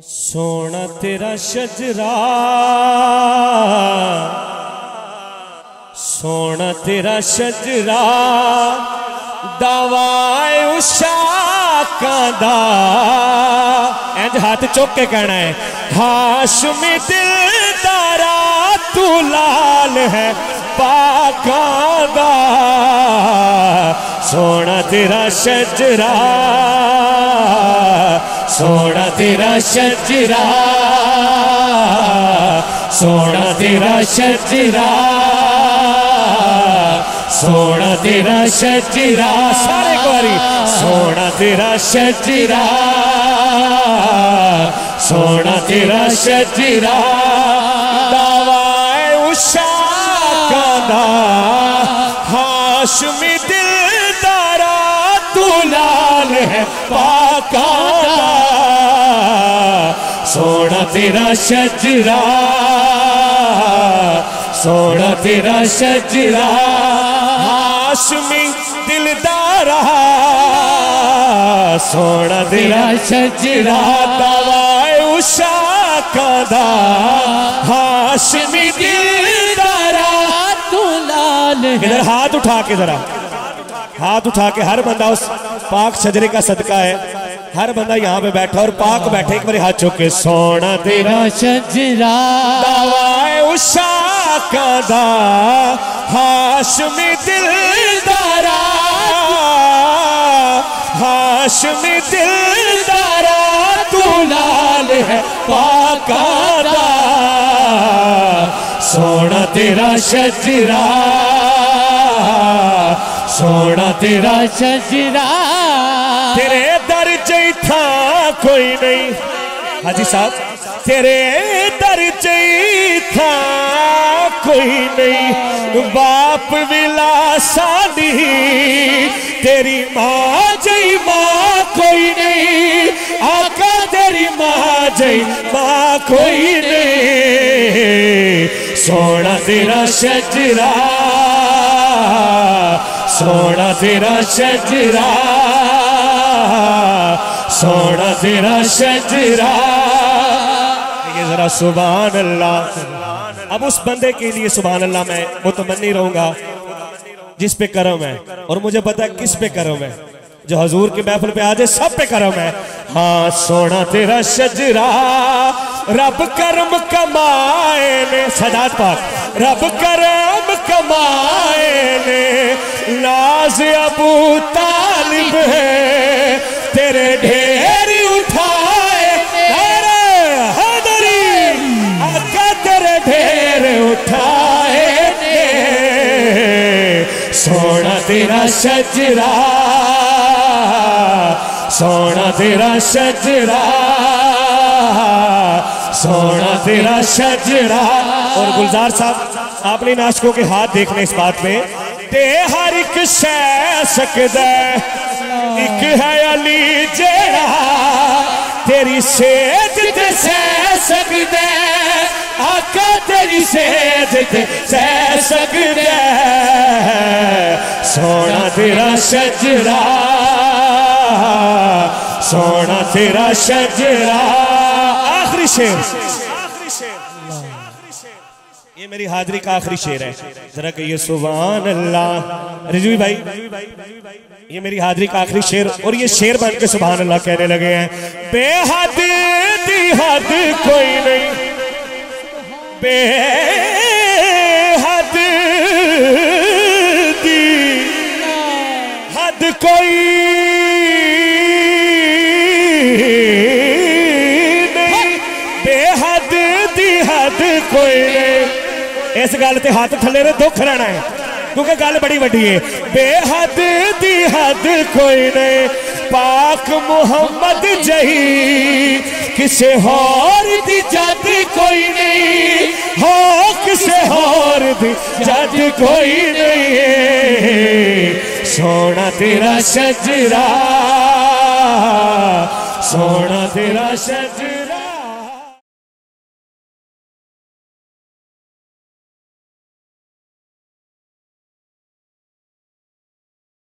सोना तेरा शजरा, सोना तेरा शजरा, दवाए उशाका दा। इंज हाथ चुक के कहना है, हाशमी दिलदारा तू लाल है पाका दा। सोना तेरा शजरा, सोना तेरा शजरा, सोना तेरा शजरा, सोना तेरा शजरा। सारे बारी सोना तेरा शजरा, सोना तेरा शजरा, दवाए उशाका दा। हाशमी दिलदारा तू लाल है पाका दा। सोना तेरा शजरा, सोना तेरा शजरा, हाशमी दिलदारा, सोना तेरा शजरा, दवाए उशाका दा। हाशमी दिलदारा तू लाल। इधर हाथ उठा के, जरा हाथ उठा के, हर बंदा उस पाक शजरे का सदका है। हर बंदा यहाँ पे बैठा और पाक बैठे, एक बार हाथ चुक के, सोना तेरा शजरा, दवाए उशाका दा। हाशमी दिलदारा, हाशमी दिलदारा तू लाल है पाका दा। सोना तेरा शजरा, सोना तेरा शजरा, तेरे दर था कोई नहीं। हाजी साहब, तेरे दर था कोई नहीं। बाप विलासानी, तेरी माँ जई माँ कोई नहीं। आका तेरी माँ जई माँ कोई नहीं। सोना तेरा शजरा, सोना तेरा शजरा, सोना तेरा शजरा। ये जरा सुभान अल्लाह। अब उस बंदे के लिए सुभान अल्लाह मैं मुतमन्नी रहूंगा जिस पे करम है, और मुझे पता है किस पे करम है। जो हजूर की महफिल पे आ जाए सब पे करम है। हाँ, सोना तेरा शजरा, रब करम कमाए ने, सदात पाक, रब करम कमाए ने। नाज अबू तालिब है, तेरे ढेर उठाए हैदरी, आका तेरे ढेर उठाए ने। सोना तेरा शजरा, सोना तेरा शजरा, सोना तेरा शजरा। और गुलजार साहब, आपने नाशकों के हाथ देखने इस बात में, ते हर एक सह सकदा, एक है अली जेड़ा तेरी सेज ते सह सकदा। आका तेरी सेज ते सह सकदा। सोना तेरा शजरा, सोना तेरा शजरा। आखिरी शेर, ये मेरी हाजिरी का आखिरी शेर है, जरा कहिए सुभान अल्लाह। रिजवी भाई, ये मेरी हाजिरी का आखिरी शेर, और ये शेर बन के सुभान अल्लाह कहने लगे हैं। बेहद दी हद कोई नहीं, बेहद दी हद कोई नहीं, बेहद दी हद कोई नहीं। इस गल ते हाथ थले ने दुख रहना है, क्योंकि गल बड़ी वड्डी है। बेहद दी हद कोई नहीं, पाक मुहम्मद जही, किसे होर दी जद कोई नहीं। हो किसे होर दी जद कोई नहीं। सोना तेरा शजरा, सोना तेरा शजरा।